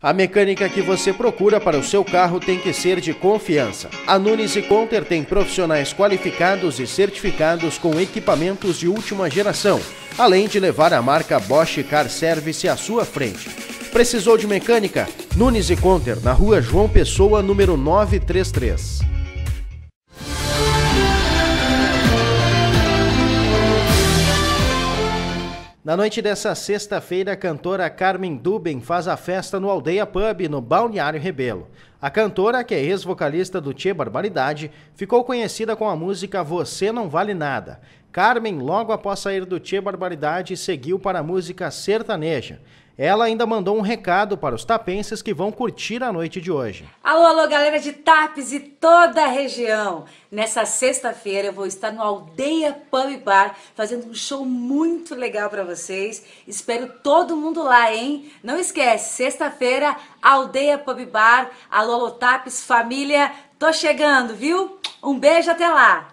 A mecânica que você procura para o seu carro tem que ser de confiança. A Nunes e Conter tem profissionais qualificados e certificados com equipamentos de última geração, além de levar a marca Bosch Car Service à sua frente. Precisou de mecânica? Nunes e Conter, na rua João Pessoa, número 933. Na noite dessa sexta-feira, a cantora Carmen Duben faz a festa no Aldeia Pub, no Balneário Rebelo. A cantora, que é ex-vocalista do Tchê Barbaridade, ficou conhecida com a música Você Não Vale Nada. Carmen, logo após sair do Tchê Barbaridade, seguiu para a música sertaneja. Ela ainda mandou um recado para os tapenses que vão curtir a noite de hoje. Alô, alô, galera de Tapes e toda a região. Nessa sexta-feira eu vou estar no Aldeia Pub Bar fazendo um show muito legal para vocês. Espero todo mundo lá, hein? Não esquece, sexta-feira, Aldeia Pub Bar. Alô, alô, Tapes, família. Tô chegando, viu? Um beijo, até lá.